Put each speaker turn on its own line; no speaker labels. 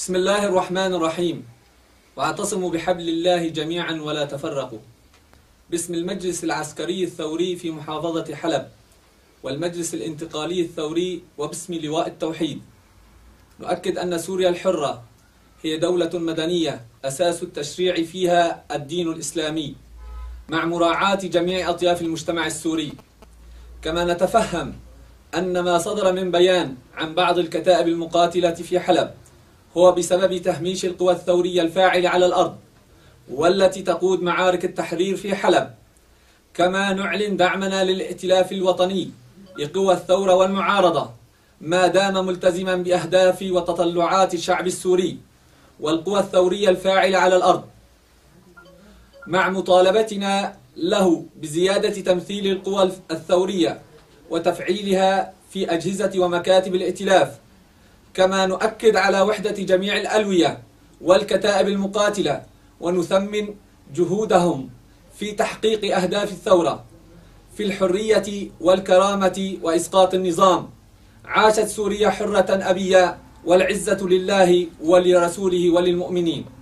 بسم الله الرحمن الرحيم. واعتصموا بحبل الله جميعا ولا تفرقوا. باسم المجلس العسكري الثوري في محافظة حلب والمجلس الانتقالي الثوري وباسم لواء التوحيد، نؤكد أن سوريا الحرة هي دولة مدنية أساس التشريع فيها الدين الإسلامي مع مراعاة جميع أطياف المجتمع السوري. كما نتفهم أن ما صدر من بيان عن بعض الكتائب المقاتلة في حلب هو بسبب تهميش القوى الثورية الفاعلة على الأرض والتي تقود معارك التحرير في حلب. كما نعلن دعمنا للائتلاف الوطني لقوى الثورة والمعارضة ما دام ملتزما بأهداف وتطلعات الشعب السوري والقوى الثورية الفاعلة على الأرض، مع مطالبتنا له بزيادة تمثيل القوى الثورية وتفعيلها في أجهزة ومكاتب الائتلاف. كما نؤكد على وحدة جميع الألوية والكتائب المقاتلة ونثمن جهودهم في تحقيق أهداف الثورة في الحرية والكرامة وإسقاط النظام. عاشت سوريا حرة أبية، والعزة لله ولرسوله وللمؤمنين.